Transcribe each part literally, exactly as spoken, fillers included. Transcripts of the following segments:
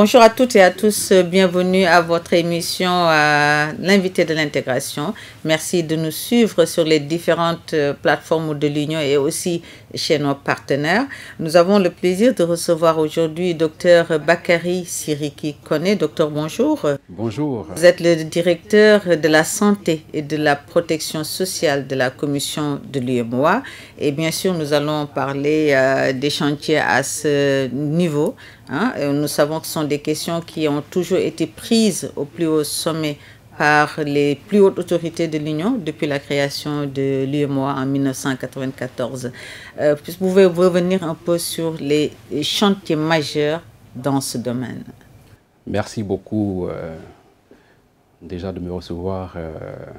Bonjour à toutes et à tous, bienvenue à votre émission à l'invité de l'intégration. Merci de nous suivre sur les différentes plateformes de l'Union et aussi chez nos partenaires. Nous avons le plaisir de recevoir aujourd'hui Dr Bakary Siriki Koné. Docteur, bonjour. Bonjour. Vous êtes le directeur de la santé et de la protection sociale de la commission de l'U E M O A. Et bien sûr, nous allons parler euh, des chantiers à ce niveau. Hein. Nous savons que ce sont des questions qui ont toujours été prises au plus haut sommet par les plus hautes autorités de l'Union depuis la création de l'U E M O A en mille neuf cent quatre-vingt-quatorze. Euh, Pouvez-vous revenir un peu sur les chantiers majeurs dans ce domaine? Merci beaucoup euh, déjà de me recevoir euh,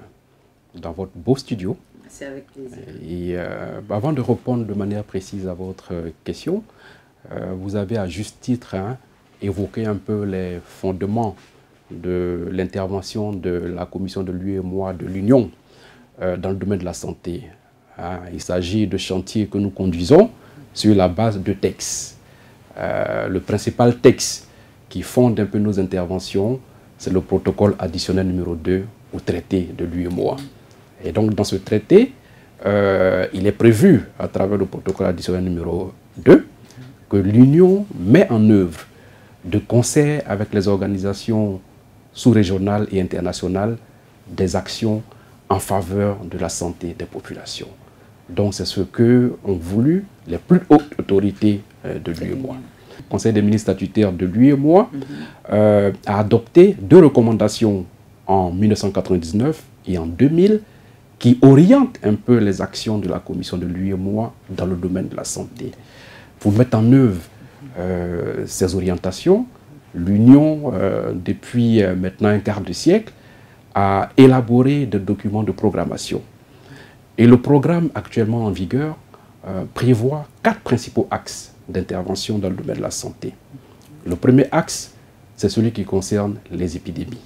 dans votre beau studio. C'est avec plaisir. Et euh, avant de répondre de manière précise à votre question, euh, vous avez à juste titre hein, évoqué un peu les fondements de l'intervention de la commission de l'U E M O A de l'Union euh, dans le domaine de la santé. Hein, il s'agit de chantiers que nous conduisons sur la base de textes. Euh, le principal texte qui fonde un peu nos interventions, c'est le protocole additionnel numéro deux au traité de l'U E M O A. Et donc dans ce traité, euh, il est prévu à travers le protocole additionnel numéro deux que l'Union met en œuvre de concert avec les organisations sous-régionales et internationales des actions en faveur de la santé des populations. Donc c'est ce que ont voulu les plus hautes autorités euh, de l'U E M O A. Le Conseil des ministres statutaires de l'U E M O A euh, a adopté deux recommandations en mille neuf cent quatre-vingt-dix-neuf et en deux mille qui orientent un peu les actions de la commission de l'U E M O A dans le domaine de la santé. Pour mettre en œuvre euh, ces orientations, l'Union, euh, depuis euh, maintenant un quart de siècle, a élaboré des documents de programmation. Et le programme actuellement en vigueur euh, prévoit quatre principaux axes d'intervention dans le domaine de la santé. Le premier axe, c'est celui qui concerne les épidémies.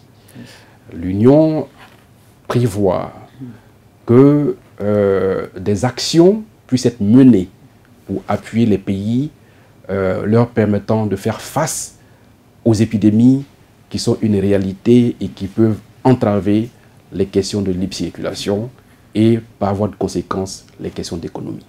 L'Union prévoit que euh, des actions puissent être menées pour appuyer les pays, euh, leur permettant de faire face aux épidémies qui sont une réalité et qui peuvent entraver les questions de libre circulation et, par voie de conséquence, les questions d'économie.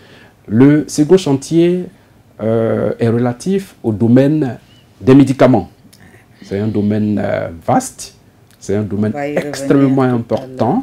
Le second chantier euh, est relatif au domaine des médicaments. C'est un domaine euh, vaste, c'est un domaine extrêmement important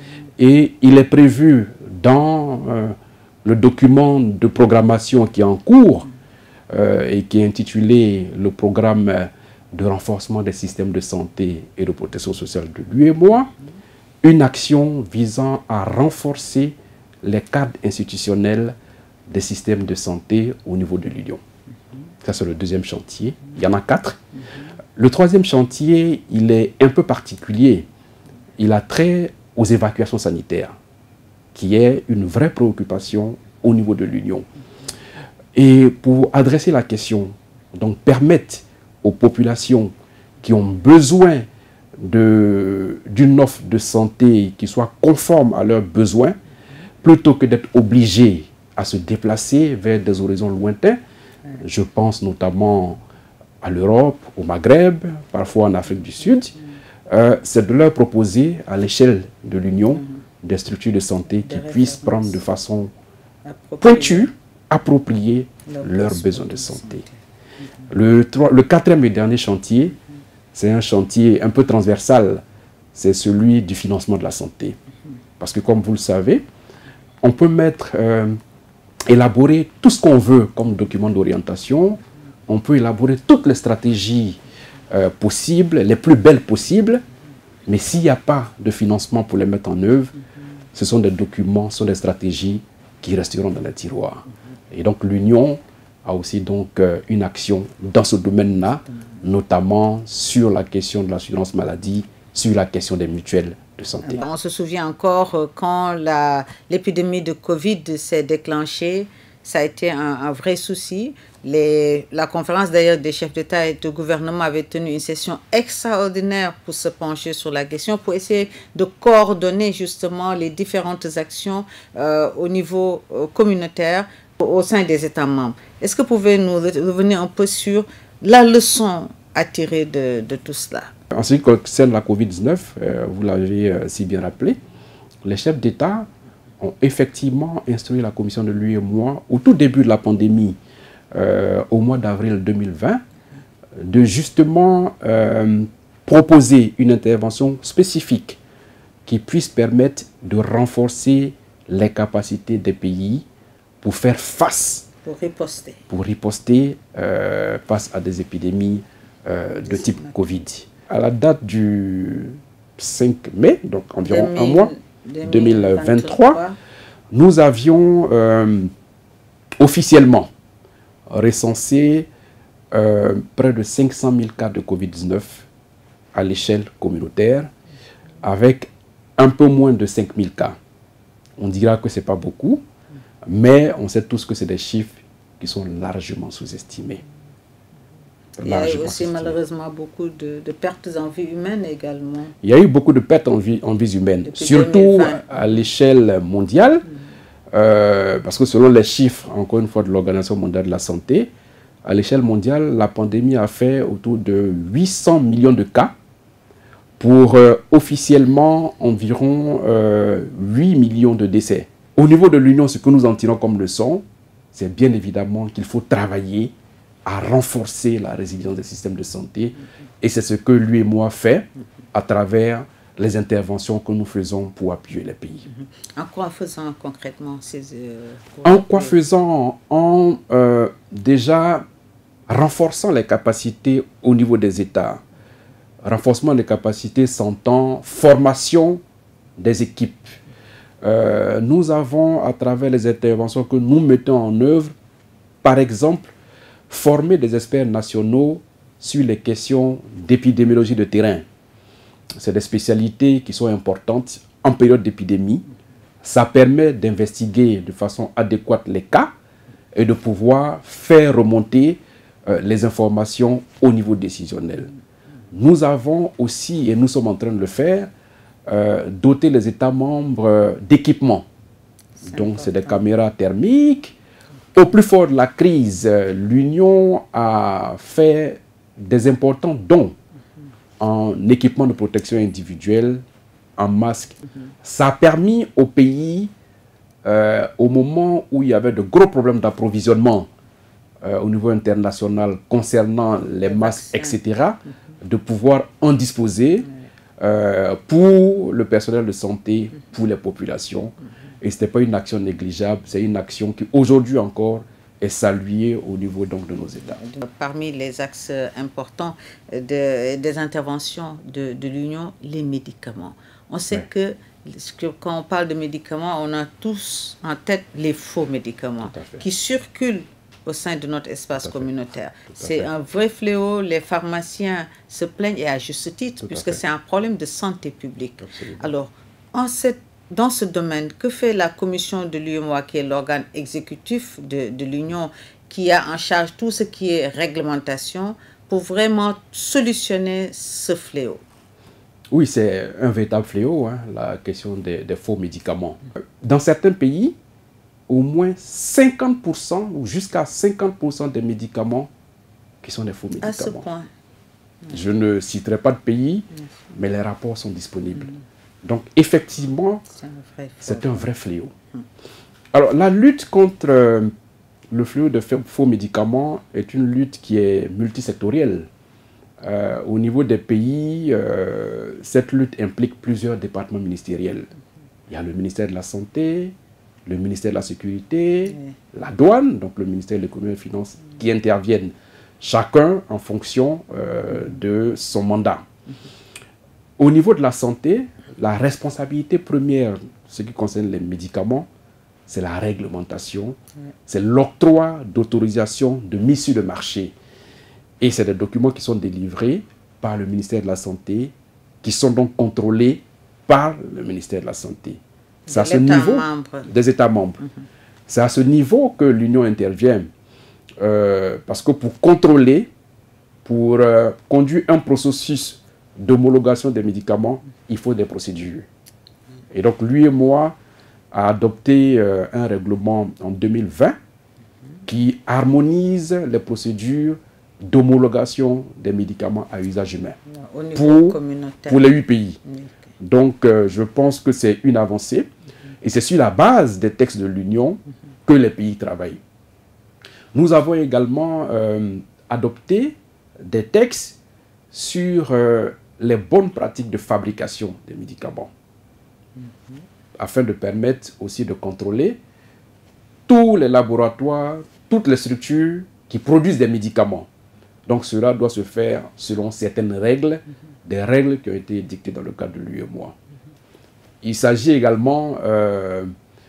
et il est prévu dans euh, le document de programmation qui est en cours euh, et qui est intitulé le programme de renforcement des systèmes de santé et de protection sociale de l'U E M O A, une action visant à renforcer les cadres institutionnels des systèmes de santé au niveau de l'Union. Ça, c'est le deuxième chantier. Il y en a quatre. Le troisième chantier, il est un peu particulier. Il a trait aux évacuations sanitaires, qui est une vraie préoccupation au niveau de l'Union. Et pour adresser la question, donc permettre aux populations qui ont besoin d'une offre de santé qui soit conforme à leurs besoins, plutôt que d'être obligés à se déplacer vers des horizons lointains, je pense notamment à l'Europe, au Maghreb, parfois en Afrique du Sud, euh, c'est de leur proposer à l'échelle de l'Union des structures de santé qui puissent prendre de façon pointue, appropriée leurs besoins de santé. Le, le quatrième et dernier chantier, c'est un chantier un peu transversal, c'est celui du financement de la santé. Parce que comme vous le savez, on peut mettre, euh, élaborer tout ce qu'on veut comme document d'orientation, on peut élaborer toutes les stratégies euh, possibles, les plus belles possibles, mais s'il n'y a pas de financement pour les mettre en œuvre, ce sont des documents, ce sont des stratégies qui resteront dans les tiroirs. Et donc l'Union a aussi donc euh, une action dans ce domaine-là, notamment sur la question de l'assurance maladie, sur la question des mutuelles de santé. On se souvient encore quand l'épidémie de Covid s'est déclenchée, ça a été un, un vrai souci. Les, la conférence d'ailleurs des chefs d'État et de gouvernement avait tenu une session extraordinaire pour se pencher sur la question, pour essayer de coordonner justement les différentes actions euh, au niveau euh, communautaire au sein des États membres. Est-ce que vous pouvez nous revenir un peu sur la leçon à tirer de, de tout cela? En ce qui concerne la COVID dix-neuf, euh, vous l'avez euh, si bien rappelé, les chefs d'État ont effectivement instruit la commission de l'U E M O A au tout début de la pandémie, euh, au mois d'avril deux mille vingt, de justement euh, proposer une intervention spécifique qui puisse permettre de renforcer les capacités des pays pour faire face, pour riposter, pour riposter euh, face à des épidémies euh, de type Covid. À la date du cinq mai, donc environ un mois, deux mille vingt-trois, nous avions euh, officiellement recensé euh, près de cinq cent mille cas de COVID dix-neuf à l'échelle communautaire, avec un peu moins de cinq mille cas. On dira que ce n'est pas beaucoup, mais on sait tous que c'est des chiffres qui sont largement sous-estimés. Il y a eu aussi malheureusement beaucoup de, de pertes en vie humaine également. Il y a eu beaucoup de pertes en vie, en vie humaine, depuis surtout deux mille vingt. À l'échelle mondiale, mmh. euh, parce que selon les chiffres, encore une fois, de l'Organisation mondiale de la santé, à l'échelle mondiale, la pandémie a fait autour de huit cents millions de cas pour euh, officiellement environ euh, huit millions de décès. Au niveau de l'Union, ce que nous en tirons comme leçon, c'est bien évidemment qu'il faut travailler à renforcer la résilience des systèmes de santé. Et c'est ce que l'U E M O A fait à travers les interventions que nous faisons pour appuyer les pays. En quoi faisant concrètement ces... Euh, en quoi faisant En euh, déjà renforçant les capacités au niveau des États. Renforcement des capacités s'entend formation des équipes. Euh, nous avons, à travers les interventions que nous mettons en œuvre, par exemple, former des experts nationaux sur les questions d'épidémiologie de terrain. C'est des spécialités qui sont importantes en période d'épidémie. Ça permet d'investiguer de façon adéquate les cas et de pouvoir faire remonter euh, les informations au niveau décisionnel. Nous avons aussi, et nous sommes en train de le faire, euh, doter les États membres d'équipements. Donc c'est des caméras thermiques. Au plus fort de la crise, l'Union a fait des importants dons en équipement de protection individuelle, en masques. Ça a permis au pays, euh, au moment où il y avait de gros problèmes d'approvisionnement euh, au niveau international concernant les masques, et cetera, de pouvoir en disposer euh, pour le personnel de santé, pour les populations. Et ce n'était pas une action négligeable, c'est une action qui aujourd'hui encore est saluée au niveau donc, de nos États. Parmi les axes importants de, des interventions de, de l'Union, les médicaments. On sait ouais. que, que quand on parle de médicaments, on a tous en tête les faux médicaments qui circulent au sein de notre espace communautaire. C'est un vrai fléau, les pharmaciens se plaignent, et à juste titre, Tout puisque c'est un problème de santé publique. Absolument. Alors, en cette Dans ce domaine, que fait la commission de l'U E M O A, qui est l'organe exécutif de, de l'Union, qui a en charge tout ce qui est réglementation, pour vraiment solutionner ce fléau? Oui, c'est un véritable fléau, hein, la question des, des faux médicaments. Dans certains pays, au moins cinquante pour cent ou jusqu'à cinquante pour cent des médicaments qui sont des faux médicaments. À ce point. Je ne citerai pas de pays, mais les rapports sont disponibles. Donc, effectivement, c'est un, un vrai fléau. Hum. Alors, la lutte contre euh, le fléau de faux médicaments est une lutte qui est multisectorielle. Euh, au niveau des pays, euh, cette lutte implique plusieurs départements ministériels. Il y a le ministère de la Santé, le ministère de la Sécurité, oui. la douane, donc le ministère de l'Économie et des Finances, mmh. qui interviennent chacun en fonction euh, de son mandat. Mmh. Au niveau de la santé, la responsabilité première, ce qui concerne les médicaments, c'est la réglementation, oui. c'est l'octroi d'autorisation de mise sur le marché. Et c'est des documents qui sont délivrés par le ministère de la Santé, qui sont donc contrôlés par le ministère de la Santé. C'est à ce niveau des États membres. Mm-hmm. C'est à ce niveau que l'Union intervient. Euh, parce que pour contrôler, pour euh, conduire un processus d'homologation des médicaments, il faut des procédures. Et donc, l'U E M O A a adopté euh, un règlement en deux mille vingt qui harmonise les procédures d'homologation des médicaments à usage humain au niveau pour, communautaire. pour les huit pays. Okay. Donc, euh, je pense que c'est une avancée mm-hmm. et c'est sur la base des textes de l'Union mm-hmm. que les pays travaillent. Nous avons également euh, adopté des textes sur euh, les bonnes pratiques de fabrication des médicaments mm-hmm. afin de permettre aussi de contrôler tous les laboratoires, toutes les structures qui produisent des médicaments. Donc cela doit se faire selon certaines règles, mm-hmm. des règles qui ont été dictées dans le cadre de l'U E M O A. Mm-hmm. Il s'agit également euh,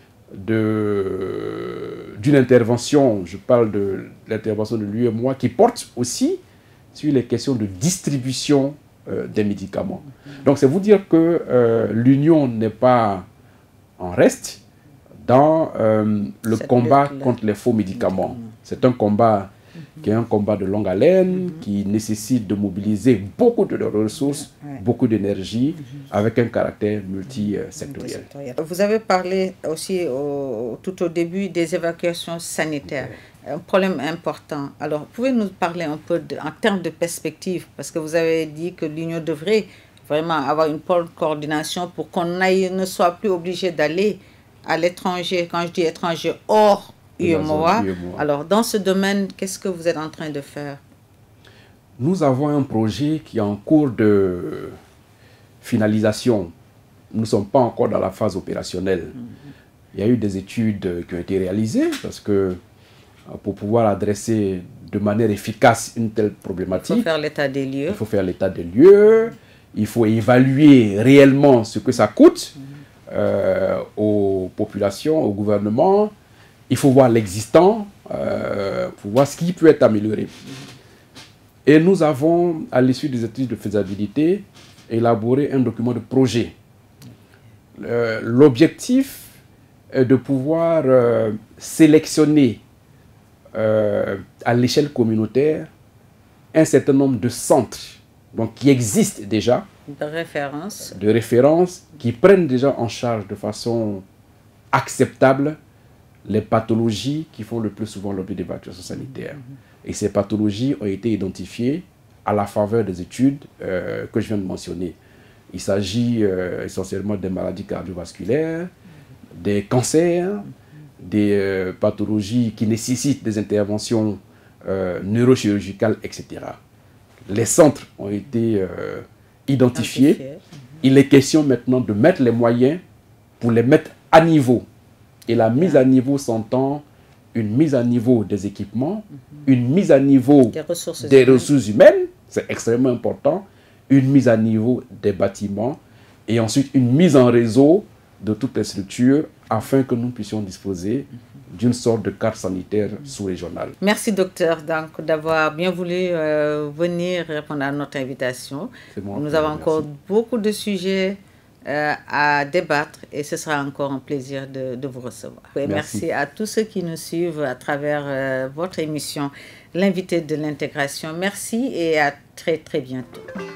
d'une intervention, je parle de l'intervention de l'U E M O A, qui porte aussi sur les questions de distribution euh, des médicaments. Mm-hmm. Donc c'est vous dire que euh, l'Union n'est pas en reste dans euh, le Cette combat contre les faux médicaments. médicaments. C'est un combat mm-hmm. qui est un combat de longue haleine, mm-hmm. qui nécessite de mobiliser beaucoup de ressources, ouais. beaucoup d'énergie, mm-hmm. avec un caractère multisectoriel. Vous avez parlé aussi au, tout au début des évacuations sanitaires, ouais. un problème important. Alors, pouvez-vous nous parler un peu de, en termes de perspective, parce que vous avez dit que l'Union devrait vraiment avoir une bonne coordination pour qu'on ne soit plus obligé d'aller à l'étranger, quand je dis étranger, hors U E M O A. Alors, dans ce domaine, qu'est-ce que vous êtes en train de faire? Nous avons un projet qui est en cours de finalisation. Nous ne sommes pas encore dans la phase opérationnelle. Mm-hmm. Il y a eu des études qui ont été réalisées parce que pour pouvoir adresser de manière efficace une telle problématique, il faut faire l'état des lieux. Il faut faire l'état des lieux, il faut évaluer réellement ce que ça coûte. Mm-hmm. Euh, aux populations, au gouvernement. Il faut voir l'existant, euh, pour voir ce qui peut être amélioré. Et nous avons, à l'issue des études de faisabilité, élaboré un document de projet. Euh, L'objectif est de pouvoir euh, sélectionner euh, à l'échelle communautaire un certain nombre de centres donc, qui existent déjà, de référence. de référence, qui prennent déjà en charge de façon acceptable les pathologies qui font le plus souvent l'objet d'évacuation sanitaire. Mm-hmm. Et ces pathologies ont été identifiées à la faveur des études euh, que je viens de mentionner. Il s'agit euh, essentiellement des maladies cardiovasculaires, mm-hmm. des cancers, mm-hmm. des euh, pathologies qui nécessitent des interventions euh, neurochirurgicales, et cetera. Les centres ont été euh, identifiés. Identifié. Mm-hmm. Il est question maintenant de mettre les moyens pour les mettre à niveau. Et la mise à niveau s'entend une mise à niveau des équipements, mm-hmm. une mise à niveau des ressources des humaines, ressources humaines, c'est extrêmement important, une mise à niveau des bâtiments et ensuite une mise en réseau de toutes les structures afin que nous puissions disposer d'une sorte de carte sanitaire sous-régionale. Merci docteur donc d'avoir bien voulu euh, venir répondre à notre invitation. Moi, nous avons encore merci. beaucoup de sujets euh, à débattre et ce sera encore un plaisir de, de vous recevoir. Et merci. merci à tous ceux qui nous suivent à travers euh, votre émission L'invité de l'intégration. Merci et à très très bientôt.